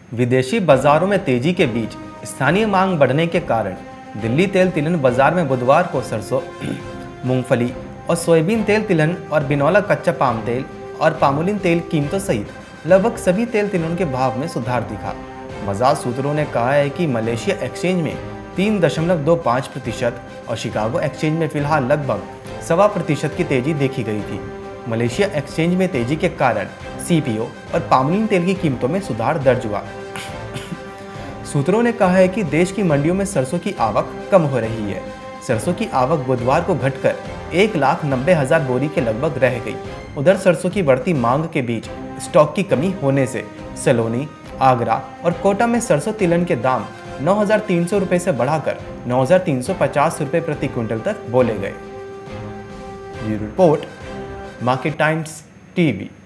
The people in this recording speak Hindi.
विदेशी बाजारों में तेजी के बीच स्थानीय मांग बढ़ने के कारण दिल्ली तेल तिलहन बाजार में बुधवार को सरसों, मूंगफली और सोयाबीन तेल तिलहन और बिनौला कच्चा पाम तेल और पामोलिन तेल कीमतों सहित लगभग सभी तेल तिलहन के भाव में सुधार दिखा। बाजार सूत्रों ने कहा है कि मलेशिया एक्सचेंज में 3.25% और शिकागो एक्सचेंज में फिलहाल लगभग 1.25% की तेजी देखी गई थी। मलेशिया एक्सचेंज में तेजी के कारण सीपीओ और पामोलिन तेल की कीमतों में सुधार दर्ज हुआ। सूत्रों ने कहा है कि देश की मंडियों में सरसों की आवक कम हो रही है। सरसों की आवक बुधवार को घटकर 1,90,000 बोरी के लगभग रह गई। उधर सरसों की बढ़ती मांग के बीच स्टॉक की कमी होने से सलोनी, आगरा और कोटा में सरसों तिलहन के दाम 9,300 रुपये से बढ़ाकर 9,350 रुपये प्रति क्विंटल तक बोले गए। ये रिपोर्ट मार्केट टाइम्स टीवी।